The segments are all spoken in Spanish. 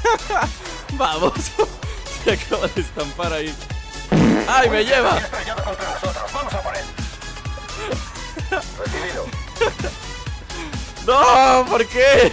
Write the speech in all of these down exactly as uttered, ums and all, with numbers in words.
Vamos. Se acaba de estampar ahí. ¡Ay, me lleva! Vamos a por él. Recibido. ¡No! ¿Por qué?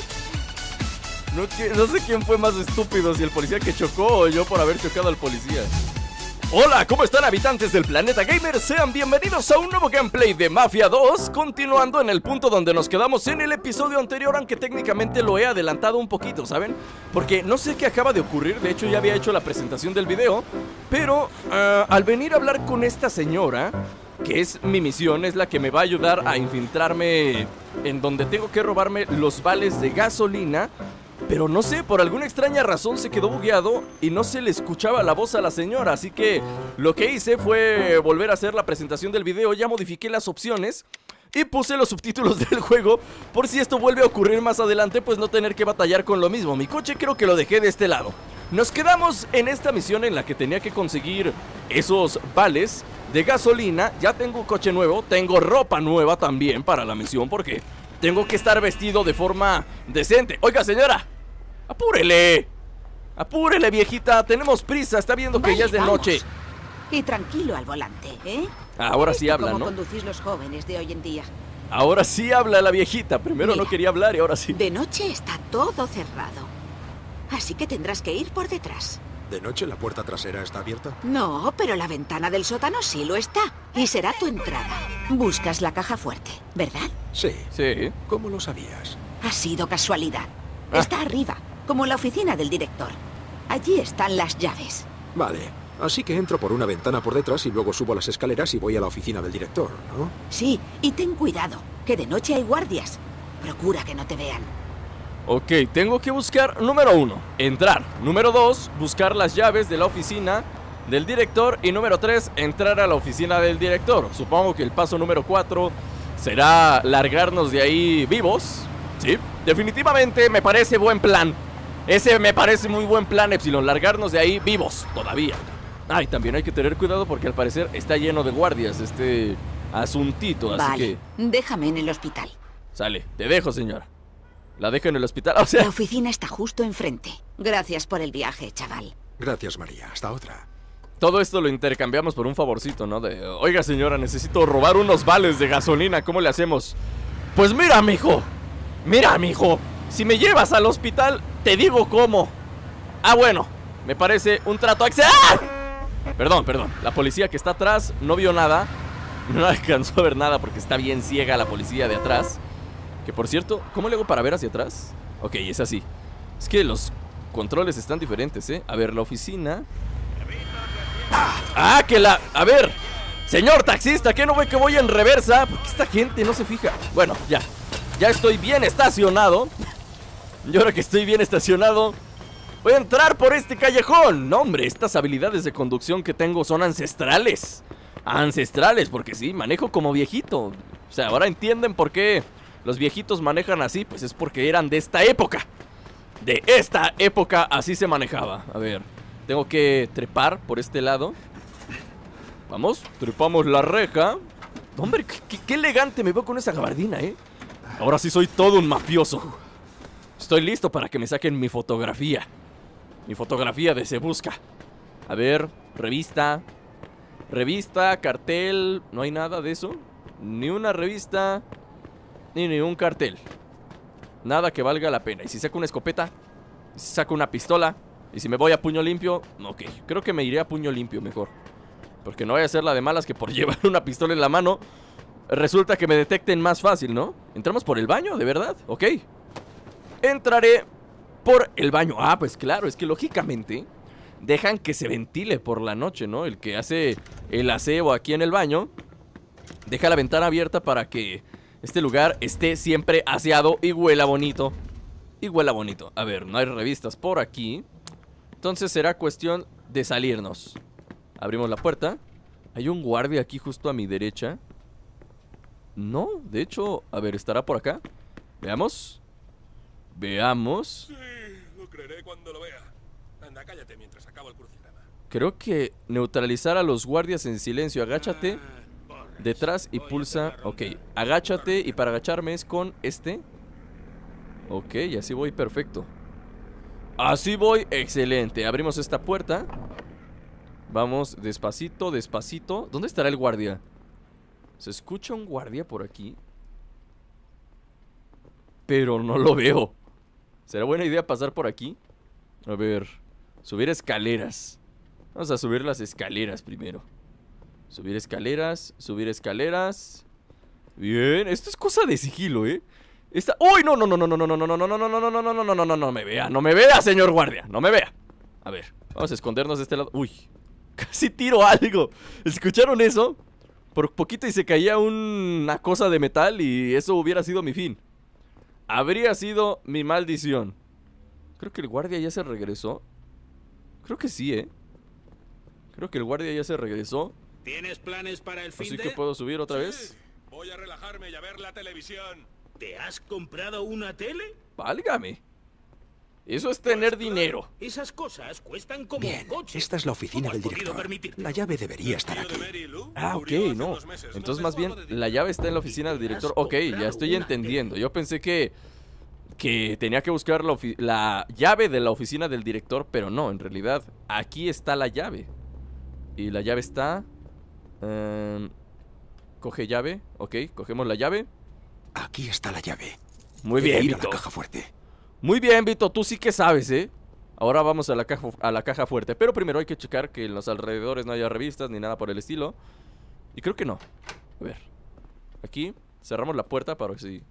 No, no sé quién fue más estúpido, si el policía que chocó o yo por haber chocado al policía. Hola, ¿cómo están, habitantes del planeta gamer? Sean bienvenidos a un nuevo gameplay de Mafia dos. Continuando en el punto donde nos quedamos en el episodio anterior, aunque técnicamente lo he adelantado un poquito, ¿saben? Porque no sé qué acaba de ocurrir. De hecho ya había hecho la presentación del video, pero uh, al venir a hablar con esta señora, que es mi misión, es la que me va a ayudar a infiltrarme en donde tengo que robarme los vales de gasolina. Pero no sé, por alguna extraña razón se quedó bugueado y no se le escuchaba la voz a la señora. Así que lo que hice fue volver a hacer la presentación del video. Ya modifiqué las opciones y puse los subtítulos del juego, por si esto vuelve a ocurrir más adelante, pues no tener que batallar con lo mismo. Mi coche creo que lo dejé de este lado. Nos quedamos en esta misión en la que tenía que conseguir esos vales de gasolina. Ya tengo coche nuevo, tengo ropa nueva también para la misión, porque tengo que estar vestido de forma decente. Oiga, señora, apúrele. Apúrele, viejita, tenemos prisa, está viendo que Vale, ya es de vamos. noche. Y tranquilo al volante, ¿eh? Ahora sí habla, ¿Cómo ¿no? conducís los jóvenes de hoy en día? Ahora sí habla la viejita. Primero Mira, no quería hablar y ahora sí. De noche está todo cerrado, así que tendrás que ir por detrás. ¿De noche la puerta trasera está abierta? No, pero la ventana del sótano sí lo está, y será tu entrada. Buscas la caja fuerte, ¿verdad? Sí. Sí. ¿Cómo lo sabías? Ha sido casualidad. Ah. Está arriba, como en la oficina del director. Allí están las llaves. Vale. Así que entro por una ventana por detrás y luego subo las escaleras y voy a la oficina del director, ¿no? Sí, y ten cuidado, que de noche hay guardias. Procura que no te vean. Ok, tengo que buscar, número uno, entrar. Número dos, buscar las llaves de la oficina del director. Y número tres, entrar a la oficina del director. Supongo que el paso número cuatro será largarnos de ahí vivos. Sí, definitivamente me parece buen plan. Ese me parece muy buen plan, Epsilon, largarnos de ahí vivos todavía. Ay, también hay que tener cuidado porque al parecer está lleno de guardias este asuntito, así Vale, que déjame en el hospital. sale, te dejo, señora. La dejo en el hospital, o sea... La oficina está justo enfrente. Gracias por el viaje, chaval. Gracias, María. Hasta otra. Todo esto lo intercambiamos por un favorcito, ¿no? De, oiga, señora, necesito robar unos vales de gasolina, ¿cómo le hacemos? Pues mira, mijo. Mira, mijo. Si me llevas al hospital, te digo cómo. Ah, bueno, me parece un trato excelente. ¡Ah! Perdón, perdón. La policía que está atrás no vio nada. No alcanzó a ver nada porque está bien ciega la policía de atrás. Que por cierto, ¿cómo le hago para ver hacia atrás? Ok, es así. Es que los controles están diferentes, ¿eh? A ver, la oficina. Ah, que la... A ver, señor taxista, ¿qué no ve que voy en reversa? Porque esta gente no se fija. Bueno, ya. Ya estoy bien estacionado. Y ahora que estoy bien estacionado, voy a entrar por este callejón. No, hombre, estas habilidades de conducción que tengo son ancestrales. Ancestrales, porque sí, manejo como viejito. O sea, ahora entienden por qué los viejitos manejan así. Pues es porque eran de esta época. De esta época así se manejaba. A ver, tengo que trepar por este lado. Vamos, trepamos la reja. Hombre, qué, qué elegante me veo con esa gabardina, ¿eh? Ahora sí soy todo un mafioso. Estoy listo para que me saquen mi fotografía. Mi fotografía de Se Busca. A ver, revista. Revista, cartel. ¿No hay nada de eso? Ni una revista, ni ni un cartel. Nada que valga la pena. ¿Y si saco una escopeta? ¿Y si saco una pistola? ¿Y si me voy a puño limpio? Ok, creo que me iré a puño limpio mejor. Porque no voy a hacer la de malas que por llevar una pistola en la mano resulta que me detecten más fácil, ¿no? ¿Entramos por el baño? ¿De verdad? Ok. Entraré por el baño. Ah, pues claro, es que lógicamente dejan que se ventile por la noche, ¿no? El que hace el aseo aquí en el baño deja la ventana abierta para que este lugar esté siempre aseado y huela bonito. Y huela bonito. A ver, no hay revistas por aquí. Entonces será cuestión de salirnos. Abrimos la puerta. Hay un guardia aquí justo a mi derecha. No, de hecho, a ver, ¿estará por acá? Veamos. Veamos. Sí, lo creeré cuando lo vea. Anda, cállate mientras acabo el crucigrama. Creo que neutralizar a los guardias en silencio. Agáchate detrás y pulsa. Ok, agáchate y para agacharme es con este. Ok, y así voy perfecto. Así voy, excelente. Abrimos esta puerta. Vamos despacito, despacito. ¿Dónde estará el guardia? ¿Se escucha un guardia por aquí? Pero no lo veo. ¿Será buena idea pasar por aquí? A ver, subir escaleras. Vamos a subir las escaleras primero. Subir escaleras, subir escaleras. Bien, esto es cosa de sigilo, ¿eh? Esta... ¡Uy! No, no, no, no, no, no, no, no, no, no, no, no, no, no, no, no, no, no, no, no me vea, no me vea, señor guardia, no me vea. A ver, vamos a escondernos de este lado. Uy, casi tiro algo. ¿Escucharon eso? Por poquito y se caía una cosa de metal y eso hubiera sido mi fin. Habría sido mi maldición. Creo que el guardia ya se regresó. Creo que sí, ¿eh? Creo que el guardia ya se regresó. ¿Tienes planes para el fin Así de...? que puedo subir otra Sí, vez. voy a relajarme y a ver la televisión. ¿Te has comprado una tele? Válgame. Eso es tener dinero. Esas cosas cuestan como Bien, un coche. esta es la oficina ¿Cómo del has podido director. permitirte? La llave debería estar Tío de aquí. Mary Lou Ah, ok, murió hace no. unos meses. Entonces No más me bien jodas de la llave está en la oficina del director. Ok, ya estoy entendiendo. Yo pensé que que tenía que buscar la, la llave de la oficina del director, pero no, en realidad aquí está la llave. Y la llave está... Um, coge llave, ok, cogemos la llave. Aquí está la llave. Muy Debe bien, ir a Vito. la caja fuerte. Muy bien, Vito, tú sí que sabes, ¿eh? Ahora vamos a la, caja, a la caja fuerte. Pero primero hay que checar que en los alrededores no haya revistas ni nada por el estilo. Y creo que no. A ver. Aquí cerramos la puerta para que sí.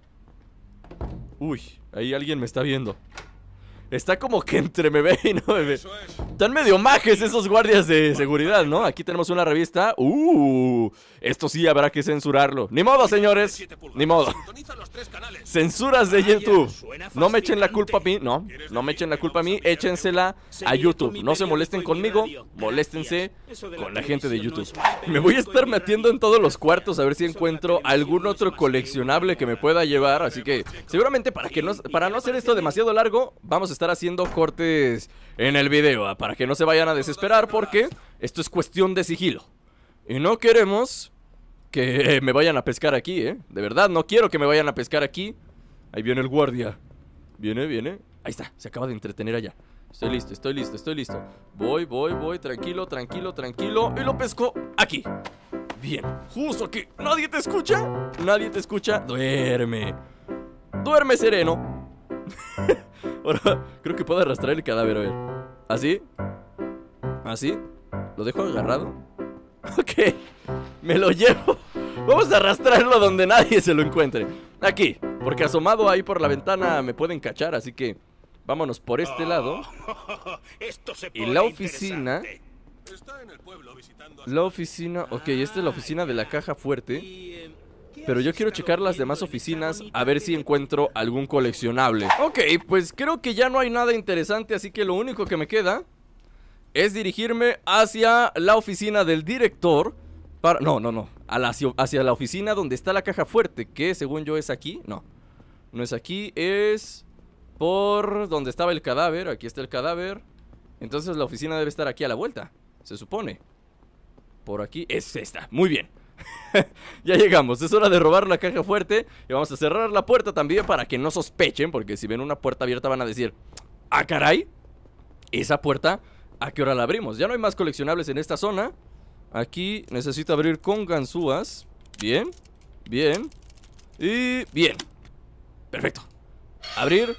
Uy, ahí alguien me está viendo. Está como que entre me ve y no me ve. Eso es. Están medio majes esos guardias de seguridad, ¿no? Aquí tenemos una revista. Uh, esto sí habrá que censurarlo. Ni modo, señores. Ni modo. Sintoniza los tres canales. Censuras de Vaya, YouTube. suena No me echen la fascinante. culpa a mí. No, no me echen la culpa a mí. Échensela a Seguiré YouTube. con mi No se periódico molesten y mi conmigo. radio. Moléstense Gracias. Eso de la con la gente de televisión no YouTube. es más Me voy a periódico estar y mi metiendo radio. en todos los cuartos a ver si Eso de la encuentro televisión algún no es otro más que una coleccionable que me moda. pueda llevar. Así que seguramente para que no, para no hacer esto demasiado largo, vamos a estar haciendo cortes en el video, ah, para que no se vayan a desesperar, porque esto es cuestión de sigilo. Y no queremos que me vayan a pescar aquí, ¿eh? De verdad, no quiero que me vayan a pescar aquí. Ahí viene el guardia. Viene, viene. Ahí está, se acaba de entretener allá. Estoy listo, estoy listo, estoy listo. Voy, voy, voy, tranquilo, tranquilo, tranquilo. Y lo pesco aquí. Bien, justo aquí. ¿Nadie te escucha? ¿Nadie te escucha? Duerme. Duerme sereno. Ahora, creo que puedo arrastrar el cadáver, a ver. ¿Así? ¿Así? ¿Lo dejo agarrado? Ok, me lo llevo. Vamos a arrastrarlo donde nadie se lo encuentre. Aquí, porque asomado ahí por la ventana me pueden cachar, así que vámonos por este lado. Esto se Y pone la oficina... interesante. Está en el pueblo visitando a La oficina... Ok, esta es la oficina de la caja fuerte. Y, eh, ¿qué Pero has yo quiero estado checar las viendo demás en esa oficinas bonita a ver si tele? encuentro algún coleccionable. Ok, pues creo que ya no hay nada interesante, así que lo único que me queda es dirigirme hacia la oficina del director para... No, no, no, a la- hacia la oficina donde está la caja fuerte, que según yo es aquí. No, no es aquí, es por donde estaba el cadáver. Aquí está el cadáver. Entonces la oficina debe estar aquí a la vuelta, se supone. Por aquí, es esta, muy bien. Ya llegamos, es hora de robar la caja fuerte. Y vamos a cerrar la puerta también para que no sospechen, porque si ven una puerta abierta van a decir: ¡ah, caray! Esa puerta, ¿a qué hora la abrimos? Ya no hay más coleccionables en esta zona. Aquí necesito abrir con ganzúas. Bien, bien y bien. Perfecto. Abrir.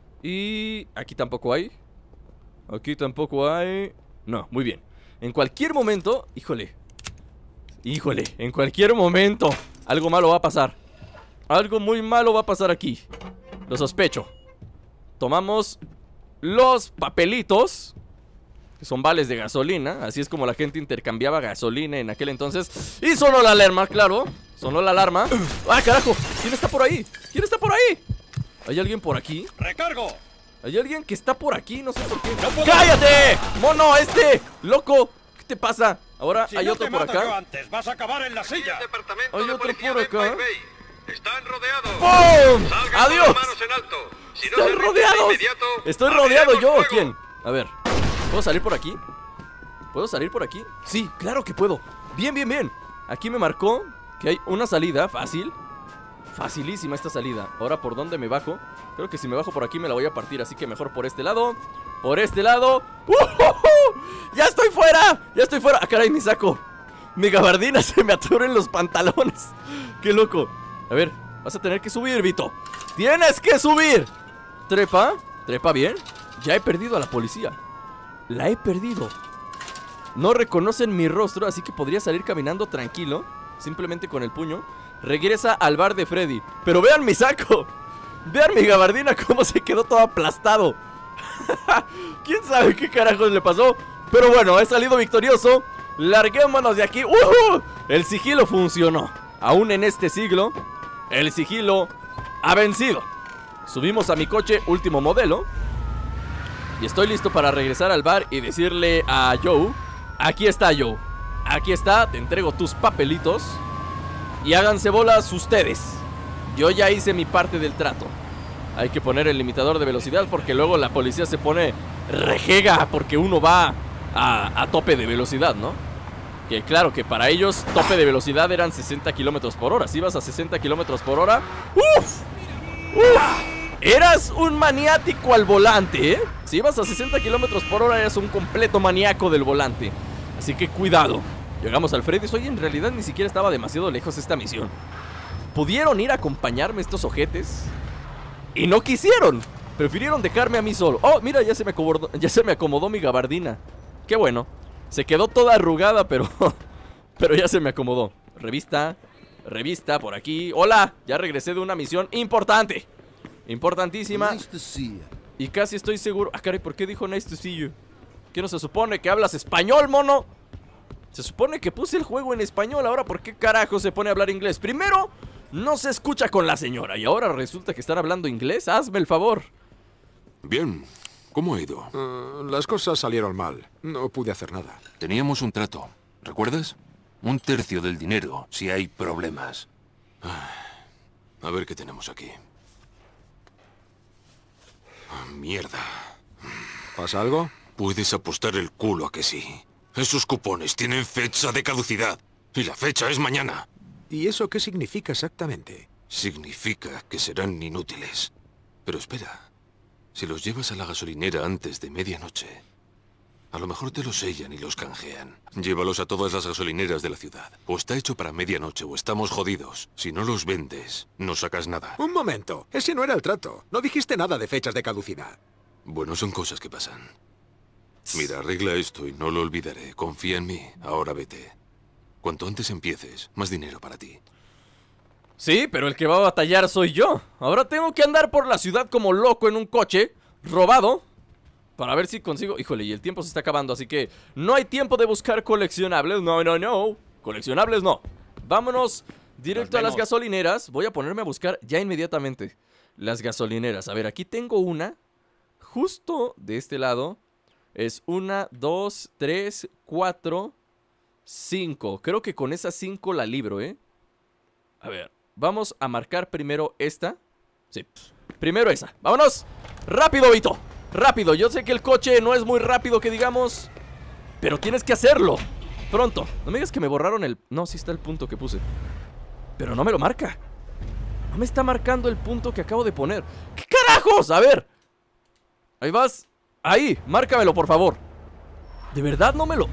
Y aquí tampoco hay. Aquí tampoco hay. No, muy bien. En cualquier momento, híjole Híjole, en cualquier momento algo malo va a pasar. Algo muy malo va a pasar aquí. Lo sospecho. Tomamos los papelitos, que son vales de gasolina. Así es como la gente intercambiaba gasolina en aquel entonces. Y sonó la alarma, claro. Sonó la alarma. ¡Ah, carajo! ¿Quién está por ahí? ¿Quién está por ahí? ¿Hay alguien por aquí? ¡Recargo! Hay alguien que está por aquí, no sé por qué. ¡No puedo! ¡Cállate! ¡Mono, este! ¡Loco! ¿Qué te pasa? Ahora Si hay no otro te por mato yo acá. antes, vas a acabar en la silla. Departamento Hay de otro policía por de acá. Pine Bay. Están rodeados. ¡Pum! Salgan ¡Adiós! con las manos en alto. Si no se ¡Están rinden de rodeados! inmediato, ¿Estoy rodeado abriremos yo o fuego. quién? A ver, ¿puedo salir por aquí? ¿Puedo salir por aquí? Sí, claro que puedo. Bien, bien, bien. Aquí me marcó que hay una salida fácil. Facilísima esta salida. Ahora, ¿por dónde me bajo? Creo que si me bajo por aquí me la voy a partir, así que mejor por este lado. Por este lado. ¡Uh, uh, uh! ¡Ya estoy fuera! ¡Ya estoy fuera! ¡Ah, caray, mi saco! Mi gabardina se me atoró en los pantalones. ¡Qué loco! A ver, vas a tener que subir, Vito. ¡Tienes que subir! Trepa, trepa bien. Ya he perdido a la policía. La he perdido. No reconocen mi rostro, así que podría salir caminando tranquilo, simplemente con el puño. Regresa al bar de Freddy. Pero vean mi saco. Vean mi gabardina cómo se quedó todo aplastado. ¿Quién sabe qué carajos le pasó? Pero bueno, he salido victorioso. Larguémonos de aquí. ¡Uh! El sigilo funcionó. Aún en este siglo, el sigilo ha vencido. Subimos a mi coche último modelo y estoy listo para regresar al bar y decirle a Joe: aquí está, Joe. Aquí está, te entrego tus papelitos y háganse bolas ustedes. Yo ya hice mi parte del trato. Hay que poner el limitador de velocidad porque luego la policía se pone rejega porque uno va a, a tope de velocidad, ¿no? Que claro que para ellos tope de velocidad eran sesenta kilómetros por hora. Si ibas a sesenta kilómetros por hora, ¡uf! ¡Uf! Eras un maniático al volante, ¿eh? Si ibas a sesenta kilómetros por hora eras un completo maníaco del volante. Así que cuidado. Llegamos al Freddy's. Oye, en realidad ni siquiera estaba demasiado lejos esta misión. Pudieron ir a acompañarme estos ojetes y no quisieron. Prefirieron dejarme a mí solo. Oh, mira, ya se me acomodó, ya se me acomodó mi gabardina. Qué bueno. Se quedó toda arrugada, pero pero ya se me acomodó. Revista, revista por aquí. Hola, ya regresé de una misión importante. Importantísima. Nice to see you. Y casi estoy seguro. Ah, caray, ¿por qué dijo nice to see you? ¿Qué no se supone que hablas español, mono? Se supone que puse el juego en español. Ahora, ¿por qué carajo se pone a hablar inglés? Primero, no se escucha con la señora y ahora resulta que están hablando inglés. Hazme el favor. Bien. ¿Cómo ha ido? Uh, las cosas salieron mal. No pude hacer nada. Teníamos un trato, ¿recuerdas? Un tercio del dinero, si hay problemas. A ver qué tenemos aquí. Oh, mierda. ¿Pasa algo? Puedes apostar el culo a que sí. Esos cupones tienen fecha de caducidad. Y la fecha es mañana. ¿Y eso qué significa exactamente? Significa que serán inútiles. Pero espera. Si los llevas a la gasolinera antes de medianoche, a lo mejor te los sellan y los canjean. Llévalos a todas las gasolineras de la ciudad. O está hecho para medianoche o estamos jodidos. Si no los vendes, no sacas nada. Un momento. Ese no era el trato. No dijiste nada de fechas de caducidad. Bueno, son cosas que pasan. Mira, arregla esto y no lo olvidaré. Confía en mí. Ahora vete. Cuanto antes empieces, más dinero para ti. Sí, pero el que va a batallar soy yo. Ahora tengo que andar por la ciudad como loco en un coche robado para ver si consigo... Híjole, y el tiempo se está acabando, así que no hay tiempo de buscar coleccionables. No, no, no. Coleccionables no. Vámonos directo a las gasolineras. Voy a ponerme a buscar ya inmediatamente las gasolineras. A ver, aquí tengo una justo de este lado. Es una, dos, tres, cuatro, cinco. Creo que con esas cinco la libro, ¿eh? A ver, vamos a marcar primero esta. Sí, primero esa. ¡Vámonos! ¡Rápido, Vito! ¡Rápido! Yo sé que el coche no es muy rápido, que digamos, pero tienes que hacerlo pronto. No me digas que me borraron el... No, sí está el punto que puse, pero no me lo marca. No me está marcando el punto que acabo de poner. ¿Qué carajos? A ver. Ahí vas. Ahí, márcamelo, por favor. De verdad no me lo...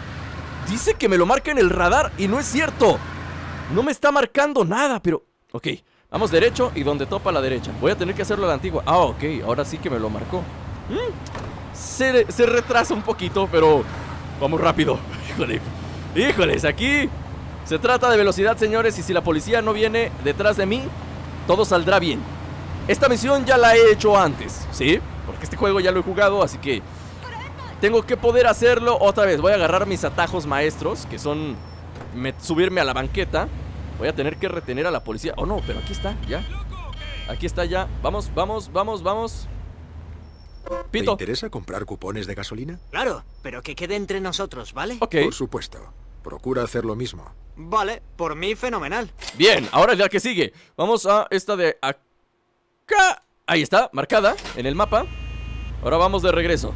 Dice que me lo marca en el radar y no es cierto. No me está marcando nada, pero... Ok, vamos derecho y donde topa la derecha. Voy a tener que hacerlo a la antigua. Ah, ok, ahora sí que me lo marcó. ¿Mm? se, se retrasa un poquito, pero... Vamos rápido. Híjole. Híjoles, aquí... Se trata de velocidad, señores, y si la policía no viene detrás de mí, todo saldrá bien. Esta misión ya la he hecho antes, ¿sí? Porque este juego ya lo he jugado, así que... Tengo que poder hacerlo otra vez. Voy a agarrar mis atajos maestros, que son... Me, subirme a la banqueta. Voy a tener que retener a la policía. Oh no, pero aquí está, ya. Aquí está ya, vamos, vamos, vamos, vamos. Pito. ¿Te interesa comprar cupones de gasolina? Claro, pero que quede entre nosotros, ¿vale? Ok. Por supuesto, procura hacer lo mismo. Vale, por mí fenomenal. Bien, ahora es la que sigue. Vamos a esta de acá. Ahí está, marcada en el mapa. Ahora vamos de regreso.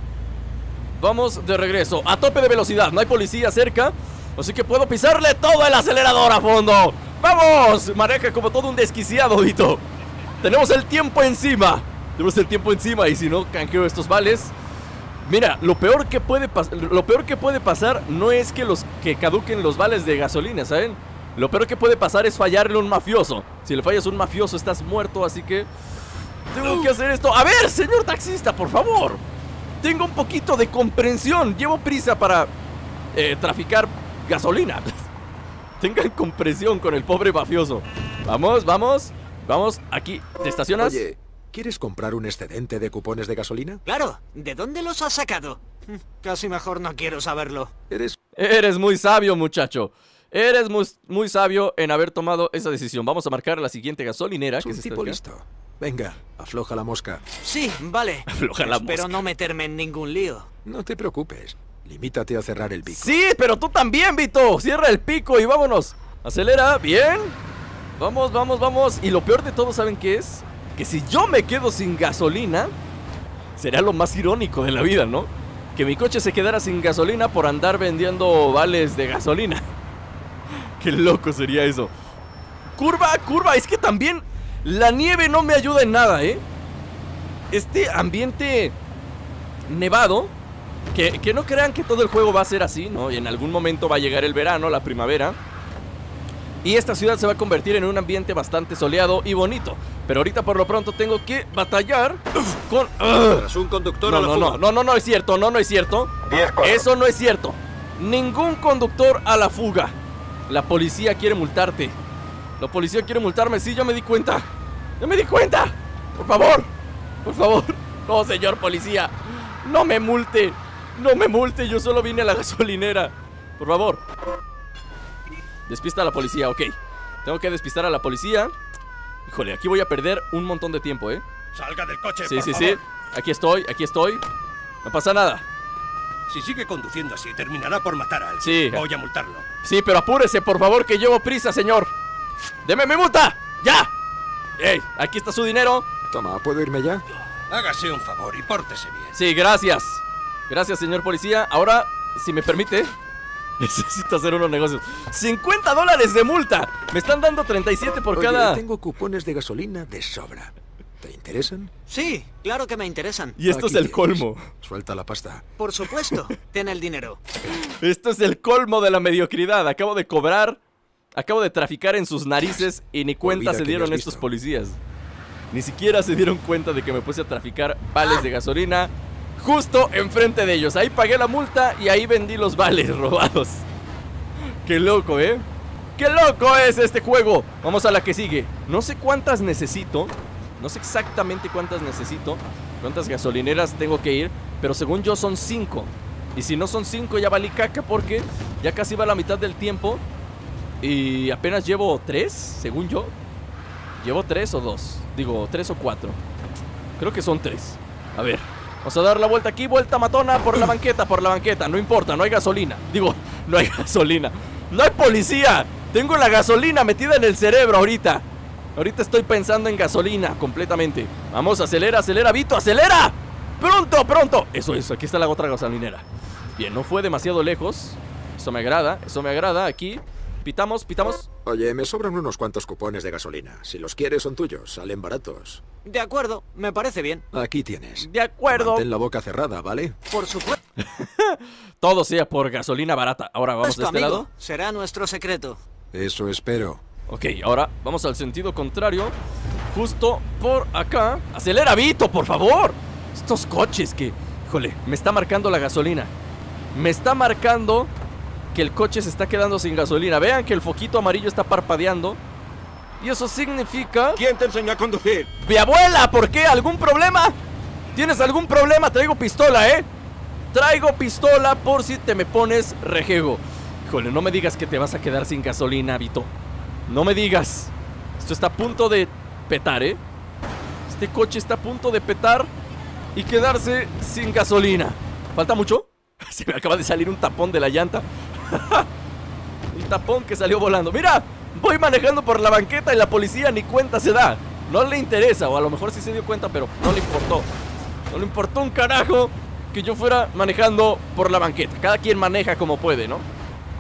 Vamos de regreso, a tope de velocidad. No hay policía cerca, así que puedo pisarle todo el acelerador a fondo. ¡Vamos! Maneja como todo un desquiciado, Vito. Tenemos el tiempo encima. Tenemos el tiempo encima y si no canjeo estos vales. Mira, lo peor que puede pasar, lo peor que puede pasar no es que los que caduquen los vales de gasolina, ¿saben? Lo peor que puede pasar es fallarle a un mafioso. Si le fallas a un mafioso estás muerto, así que tengo que hacer esto. A ver, señor taxista, por favor. Tengo un poquito de comprensión. Llevo prisa para eh, traficar gasolina. Tengan comprensión con el pobre mafioso. Vamos, vamos, vamos, aquí. ¿Te estacionas? Oye, ¿quieres comprar un excedente de cupones de gasolina? Claro, ¿de dónde los has sacado? Casi mejor no quiero saberlo. Eres... Eres muy sabio, muchacho. Eres muy, muy sabio en haber tomado esa decisión. Vamos a marcar la siguiente gasolinera. Es que un es esta tipo de acá. listo. Venga, afloja la mosca. Sí, vale. Afloja la Espero mosca. no meterme en ningún lío. No te preocupes. Limítate a cerrar el pico. Sí, pero tú también, Vito. Cierra el pico y vámonos. Acelera, bien. Vamos, vamos, vamos. Y lo peor de todo, ¿saben qué es? Que si yo me quedo sin gasolina, será lo más irónico de la vida, ¿no? Que mi coche se quedara sin gasolina por andar vendiendo vales de gasolina. Qué loco sería eso. Curva, curva. Es que también la nieve no me ayuda en nada, ¿eh? Este ambiente nevado, que, que no crean que todo el juego va a ser así, ¿no? Y en algún momento va a llegar el verano, la primavera, y esta ciudad se va a convertir en un ambiente bastante soleado y bonito. Pero ahorita por lo pronto tengo que batallar con... ¡Ugh! Tras un conductor No, a la no, fuga. no, no, no, no es cierto, no, no es cierto. Eso no es cierto. Ningún conductor a la fuga. La policía quiere multarte. La policía quiere multarme, sí, yo me di cuenta. ¡Yo me di cuenta! Por favor, por favor. No, señor policía, no me multe. No me multe, yo solo vine a la gasolinera. Por favor. Despista a la policía, ok. Tengo que despistar a la policía. Híjole, aquí voy a perder un montón de tiempo, ¿eh? Salga del coche, Sí, por sí, favor. sí. Aquí estoy, aquí estoy. No pasa nada. Si sigue conduciendo así, terminará por matar a alguien. Sí. Voy a multarlo. Sí, pero apúrese, por favor, que llevo prisa, señor. ¡Deme mi multa! ¡Ya! ¡Ey! Aquí está su dinero. Toma, ¿puedo irme ya? Hágase un favor y pórtese bien. Sí, gracias. Gracias, señor policía. Ahora, si me permite, necesito hacer unos negocios. ¡cincuenta dólares de multa! Me están dando treinta y siete por Oye, cada... tengo cupones de gasolina de sobra. ¿Te interesan? Sí, claro que me interesan. Y esto Aquí es el tienes. colmo. Suelta la pasta. Por supuesto, ten el dinero. Esto es el colmo de la mediocridad. Acabo de cobrar, acabo de traficar en sus narices y ni cuenta Olvida se que dieron me has estos visto. policías. Ni siquiera se dieron cuenta de que me puse a traficar vales de gasolina justo enfrente de ellos. Ahí pagué la multa y ahí vendí los vales robados. Qué loco, ¿eh? ¡Qué loco es este juego! Vamos a la que sigue. No sé cuántas necesito. No sé exactamente cuántas necesito. Cuántas gasolineras tengo que ir. Pero según yo son cinco. Y si no son cinco ya valí caca porque ya casi va la mitad del tiempo. Y apenas llevo tres, según yo. ¿Llevo tres o dos? Digo, tres o cuatro. Creo que son tres. A ver, vamos a dar la vuelta aquí. Vuelta matona por la banqueta, por la banqueta. No importa, no hay gasolina. Digo, no hay gasolina. ¡No hay policía! Tengo la gasolina metida en el cerebro ahorita. Ahorita estoy pensando en gasolina completamente. Vamos, acelera, acelera, Vito, acelera. Pronto, pronto. Eso es, aquí está la otra gasolinera. Bien, no fue demasiado lejos. Eso me agrada, eso me agrada. Aquí, pitamos, pitamos. Oye, me sobran unos cuantos cupones de gasolina. Si los quieres, son tuyos. Salen baratos. De acuerdo, me parece bien. Aquí tienes. De acuerdo. Mantén la boca cerrada, ¿vale? Por supuesto, Todo sea por gasolina barata. Ahora vamos de este amigo. lado. Será nuestro secreto. Eso espero. Ok, ahora vamos al sentido contrario. Justo por acá. Acelera, Vito, por favor. Estos coches que, híjole, me está marcando la gasolina. Me está marcando que el coche se está quedando sin gasolina. Vean que el foquito amarillo está parpadeando. Y eso significa... ¿Quién te enseñó a conducir? ¡Mi abuela! ¿Por qué? ¿Algún problema? ¿Tienes algún problema? Traigo pistola, ¿eh? Traigo pistola por si te me pones rejego. Híjole, no me digas que te vas a quedar sin gasolina, Vito. No me digas. Esto está a punto de petar, ¿eh? Este coche está a punto de petar y quedarse sin gasolina. ¿Falta mucho? Se me acaba de salir un tapón de la llanta. Un tapón que salió volando. ¡Mira! Voy manejando por la banqueta y la policía ni cuenta se da. No le interesa, o a lo mejor sí se dio cuenta, pero no le importó. No le importó un carajo que yo fuera manejando por la banqueta. Cada quien maneja como puede, ¿no?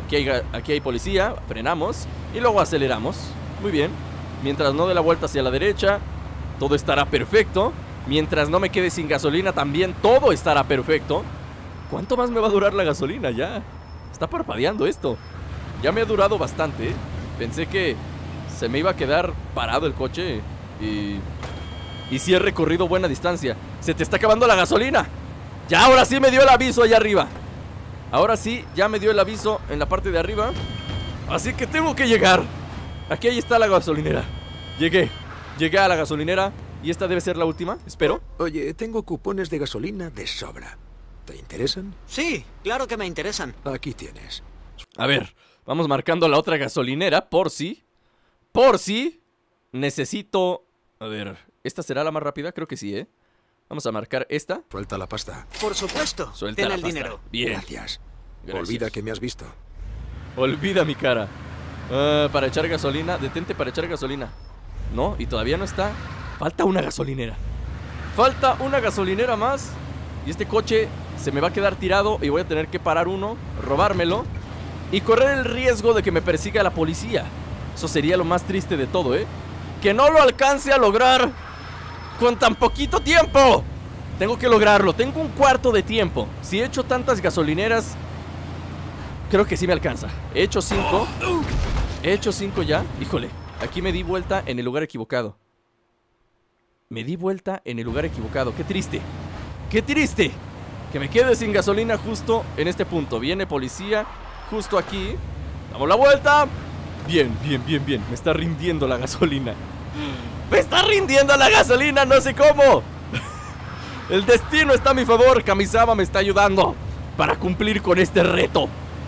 Aquí hay, aquí hay policía, frenamos y luego aceleramos. Muy bien. Mientras no dé la vuelta hacia la derecha, todo estará perfecto. Mientras no me quede sin gasolina, también todo estará perfecto. ¿Cuánto más me va a durar la gasolina? Ya está parpadeando esto. Ya me ha durado bastante, ¿eh? Pensé que se me iba a quedar parado el coche. Y... Y sí he recorrido buena distancia. Se te está acabando la gasolina. Ya, ahora sí me dio el aviso allá arriba. Ahora sí, ya me dio el aviso en la parte de arriba. Así que tengo que llegar. Aquí ahí está la gasolinera. Llegué, llegué a la gasolinera. Y esta debe ser la última, espero. Oye, tengo cupones de gasolina de sobra. ¿Te interesan? Sí, claro que me interesan. Aquí tienes. A ver, vamos marcando la otra gasolinera. Por si Por si necesito... A ver, ¿esta será la más rápida? Creo que sí, ¿eh? Vamos a marcar esta. Suelta la pasta. Por supuesto. Suelta Ten la el pasta. dinero. Bien. Gracias. Gracias. Olvida que me has visto. Olvida mi cara. uh, Para echar gasolina. Detente para echar gasolina. No, y todavía no está. Falta una gasolinera. Falta una gasolinera más. Y este coche se me va a quedar tirado. Y voy a tener que parar uno, robármelo y correr el riesgo de que me persiga la policía. Eso sería lo más triste de todo, ¿eh? Que no lo alcance a lograr con tan poquito tiempo. Tengo que lograrlo, tengo un cuarto de tiempo. Si he hecho tantas gasolineras, creo que sí me alcanza. He hecho cinco. He hecho cinco ya. Híjole, aquí me di vuelta en el lugar equivocado. Me di vuelta en el lugar equivocado. Qué triste. Qué triste que me quede sin gasolina justo en este punto. Viene policía justo aquí. Damos la vuelta. Bien, bien, bien, bien. Me está rindiendo la gasolina. Me está rindiendo la gasolina, no sé cómo. El destino está a mi favor. Kamisama me está ayudando para cumplir con este reto.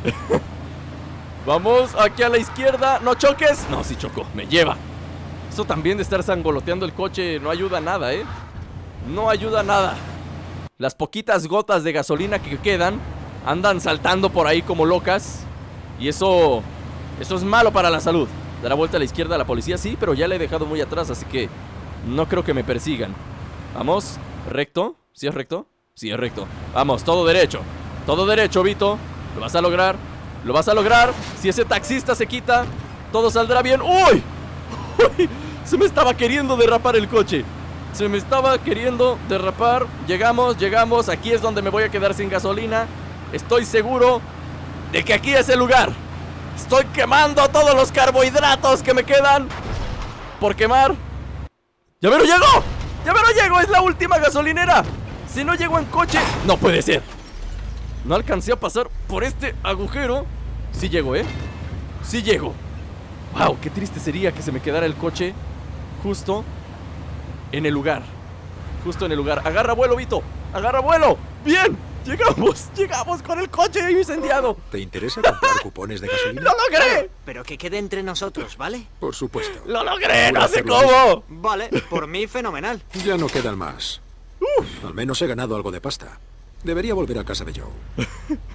Vamos, aquí a la izquierda. No choques. No, sí chocó, me lleva. Eso también de estar sangoloteando el coche no ayuda a nada, ¿eh? No ayuda a nada. Las poquitas gotas de gasolina que quedan andan saltando por ahí como locas. Y eso... Eso es malo para la salud. Dará vuelta a la izquierda a la policía, sí, pero ya la he dejado muy atrás, así que no creo que me persigan. Vamos, recto. ¿Sí es recto? Sí es recto. Vamos, todo derecho. Todo derecho, Vito. Lo vas a lograr. Lo vas a lograr. Si ese taxista se quita, todo saldrá bien. ¡Uy! ¡Uy! Se me estaba queriendo derrapar el coche. Se me estaba queriendo derrapar. Llegamos, llegamos. Aquí es donde me voy a quedar sin gasolina. Estoy seguro de que aquí es el lugar. Estoy quemando todos los carbohidratos que me quedan por quemar. ¡Ya me lo llego! ¡Ya me lo llego! ¡Es la última gasolinera! Si no llego en coche... ¡No puede ser! No alcancé a pasar por este agujero. Sí llego, ¿eh? Sí llego. ¡Wow! Qué triste sería que se me quedara el coche justo en el lugar. Justo en el lugar. ¡Agarra vuelo, Vito! ¡Agarra vuelo! ¡Bien! ¡Llegamos! ¡Llegamos con el coche incendiado! ¿Te interesa comprar cupones de gasolina? ¡Lo logré! Pero que quede entre nosotros, ¿vale? Por supuesto. ¡Lo logré! ¡No Voy a sé hacerlo cómo! Vale, por mí fenomenal. Ya no quedan más. Uf. Al menos he ganado algo de pasta. Debería volver a casa de Joe.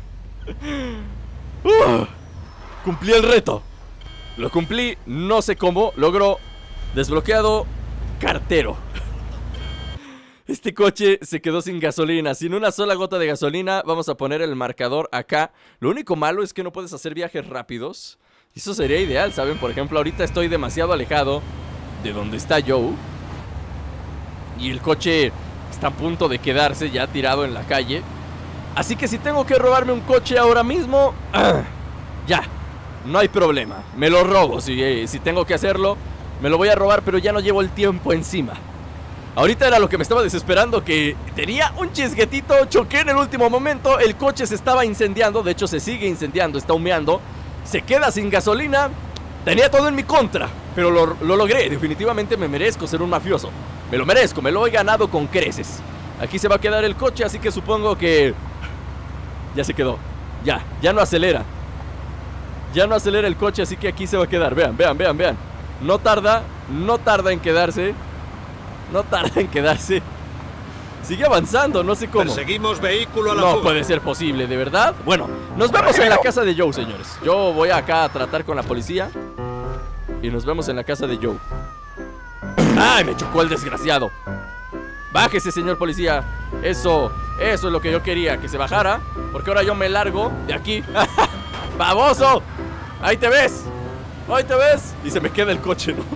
uh, Cumplí el reto. Lo cumplí, no sé cómo. Logro desbloqueado cartero. Este coche se quedó sin gasolina, sin una sola gota de gasolina. Vamos a poner el marcador acá. Lo único malo es que no puedes hacer viajes rápidos. Eso sería ideal, ¿saben? Por ejemplo, ahorita estoy demasiado alejado de donde está Joe. Y el coche está a punto de quedarse ya tirado en la calle. Así que si tengo que robarme un coche ahora mismo, ¡ah! Ya, no hay problema. Me lo robo, si, eh, si tengo que hacerlo. Me lo voy a robar, pero ya no llevo el tiempo encima. Ahorita era lo que me estaba desesperando, que tenía un chisguetito, choqué en el último momento, el coche se estaba incendiando, de hecho se sigue incendiando, está humeando, se queda sin gasolina, tenía todo en mi contra, pero lo, lo logré, definitivamente me merezco ser un mafioso, me lo merezco, me lo he ganado con creces. Aquí se va a quedar el coche, así que supongo que... Ya se quedó, ya, ya no acelera, ya no acelera el coche, así que aquí se va a quedar, vean, vean, vean, vean, no tarda, no tarda en quedarse. No tarda en quedarse. Sigue avanzando, no sé cómo. Perseguimos vehículo a la No fuga. puede ser posible, ¿de verdad? Bueno, nos vemos en la casa de Joe, señores. Yo voy acá a tratar con la policía y nos vemos en la casa de Joe. ¡Ay, me chocó el desgraciado! Bájese, señor policía. Eso, eso es lo que yo quería, que se bajara, porque ahora yo me largo de aquí. ¡Baboso! ¡Ahí te ves! ¡Ahí te ves! Y se me queda el coche, ¿no?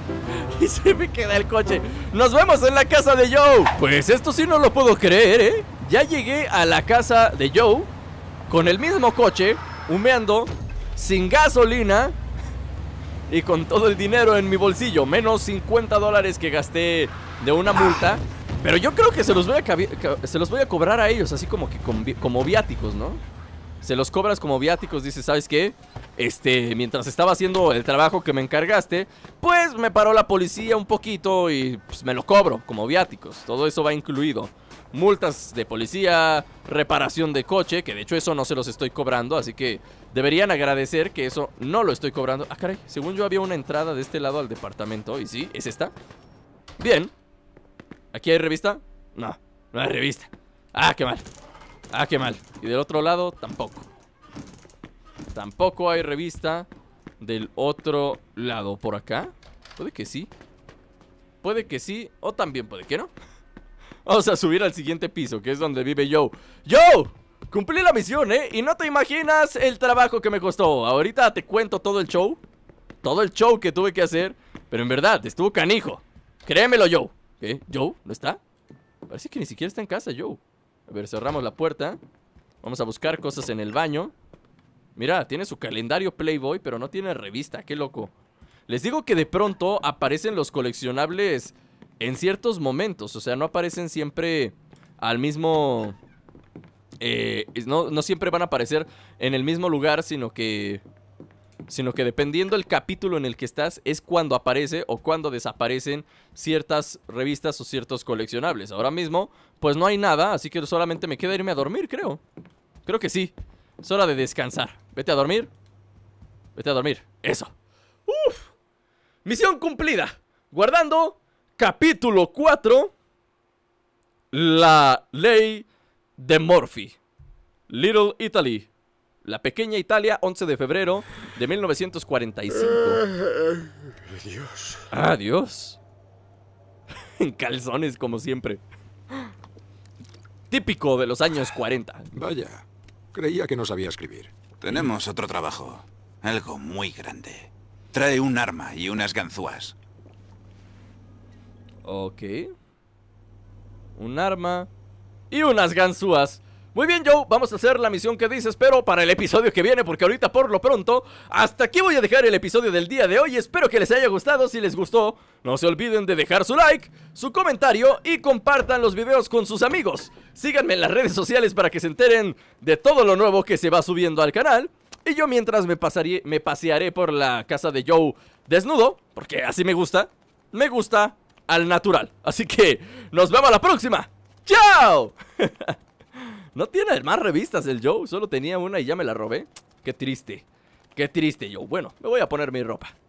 Y se me queda el coche. ¡Nos vemos en la casa de Joe! Pues esto sí no lo puedo creer, ¿eh? Ya llegué a la casa de Joe con el mismo coche, humeando, sin gasolina y con todo el dinero en mi bolsillo, menos cincuenta dólares que gasté de una multa. Pero yo creo que se los voy a, se los voy a cobrar a ellos, así como que como, como viáticos, ¿no? Se los cobras como viáticos, dices, ¿sabes qué? Este, mientras estaba haciendo el trabajo que me encargaste, pues me paró la policía un poquito y pues me lo cobro como viáticos. Todo eso va incluido. Multas de policía, reparación de coche, que de hecho eso no se los estoy cobrando, así que deberían agradecer que eso no lo estoy cobrando. Ah, caray, según yo había una entrada de este lado al departamento. ¿Y sí? ¿Es esta? Bien. ¿Aquí hay revista? No, no hay revista. Ah, qué mal. Ah, qué mal. Y del otro lado, tampoco. Tampoco hay revista del otro lado. ¿Por acá? Puede que sí. Puede que sí, o también puede que no. Vamos a subir al siguiente piso, que es donde vive Joe. ¡Joe! Cumplí la misión, ¿eh? Y no te imaginas el trabajo que me costó. Ahorita te cuento todo el show. Todo el show que tuve que hacer. Pero en verdad, estuvo canijo. Créemelo, Joe. ¿Qué? ¿Joe? ¿No está? Parece que ni siquiera está en casa, Joe. A ver, cerramos la puerta. Vamos a buscar cosas en el baño. Mira, tiene su calendario Playboy, pero no tiene revista. Qué loco. Les digo que de pronto aparecen los coleccionables en ciertos momentos. O sea, no aparecen siempre al mismo... Eh, no, no siempre van a aparecer en el mismo lugar, sino que... Sino que dependiendo el capítulo en el que estás, es cuando aparece o cuando desaparecen ciertas revistas o ciertos coleccionables. Ahora mismo, pues no hay nada, así que solamente me queda irme a dormir, creo. Creo que sí. Es hora de descansar. Vete a dormir. Vete a dormir. Eso. Uf. Misión cumplida. Guardando capítulo cuatro. La ley de Murphy. Little Italy. La pequeña Italia, once de febrero de mil novecientos cuarenta y cinco. Dios. Adiós. En calzones, como siempre. Típico de los años cuarenta. Vaya, creía que no sabía escribir. Tenemos otro trabajo. Algo muy grande. Trae un arma y unas ganzúas. Ok. Un arma y unas ganzúas. Muy bien, Joe, vamos a hacer la misión que dices, pero para el episodio que viene, porque ahorita por lo pronto, hasta aquí voy a dejar el episodio del día de hoy. Espero que les haya gustado. Si les gustó, no se olviden de dejar su like, su comentario y compartan los videos con sus amigos. Síganme en las redes sociales para que se enteren de todo lo nuevo que se va subiendo al canal. Y yo mientras me, pasaré, me pasearé por la casa de Joe desnudo, porque así me gusta, me gusta al natural. Así que nos vemos a la próxima. ¡Chao! No tiene más revistas el Joe, solo tenía una y ya me la robé. Qué triste, qué triste, Joe. Bueno, me voy a poner mi ropa.